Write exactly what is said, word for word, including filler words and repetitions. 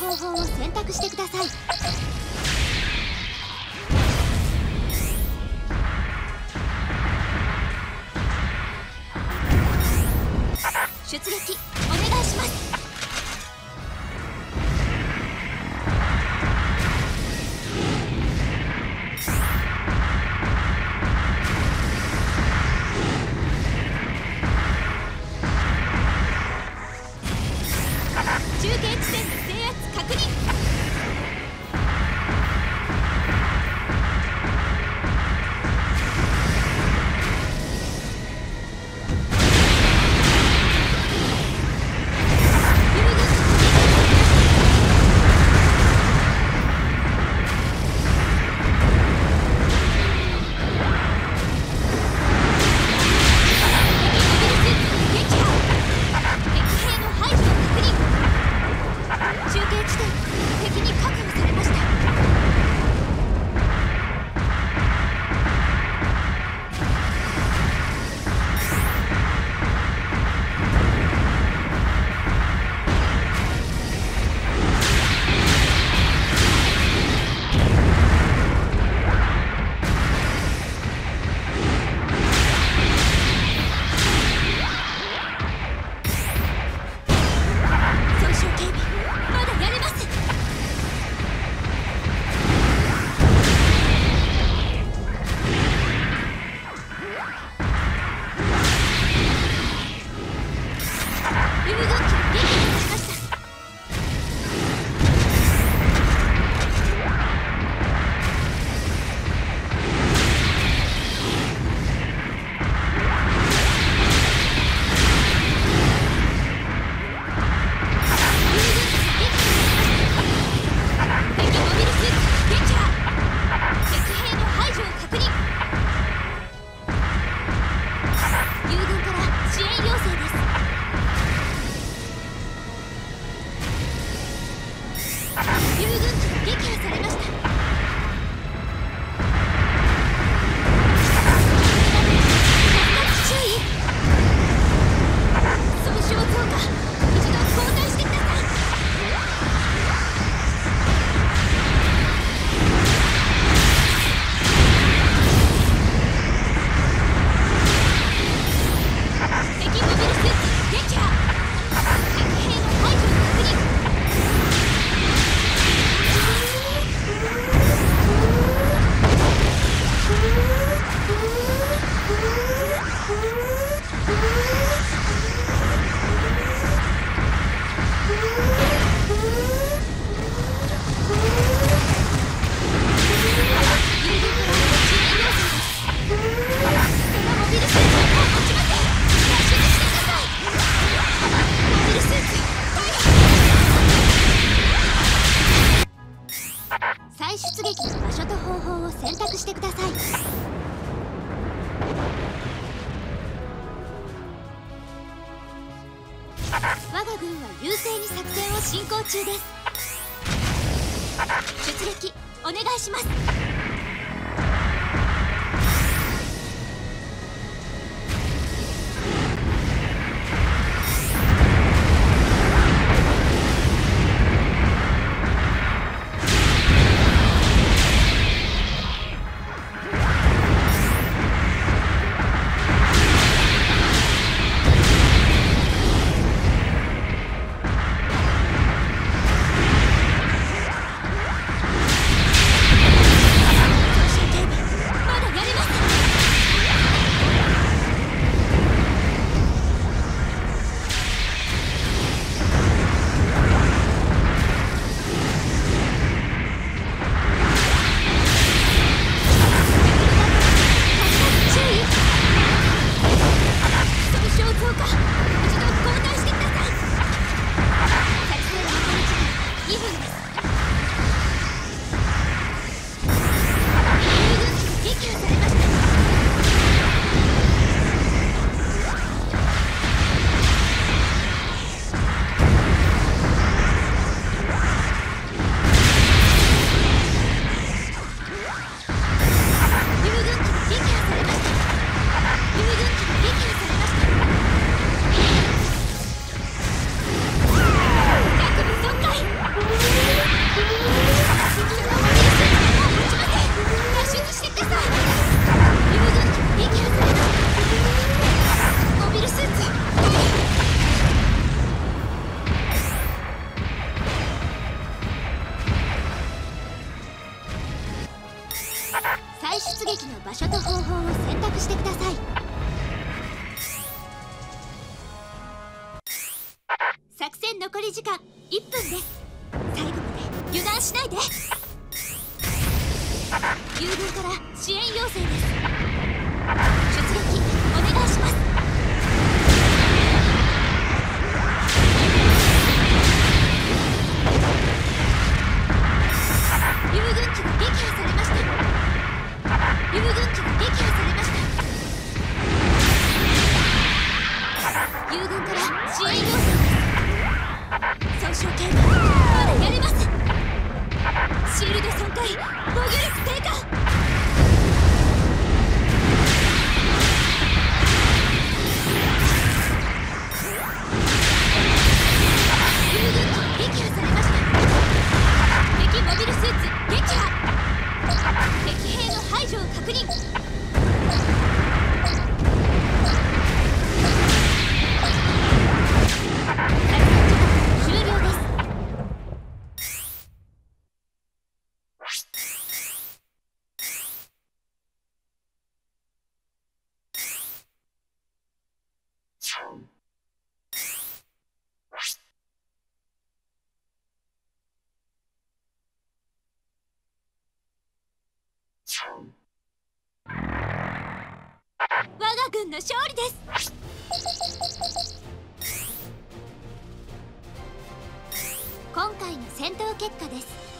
方法を選択してください。出撃お願いします。中継地点の制圧確認。再出撃の場所と方法を選択してください。我が軍は優勢に作戦を進行中です。出撃お願いします。 作戦残り時間いっぷんです。最後まで油断しないで。友軍から支援要請です。出撃お願いします。友軍機が撃破されました。友軍機が撃破されました。友軍から支援要請です。損傷警備まだやれます。シールド損壊、防御力低下。友軍機撃破されました。敵モビルスーツ撃破。敵兵の排除を確認。終了です。我が軍の勝利です。今回の戦闘結果です。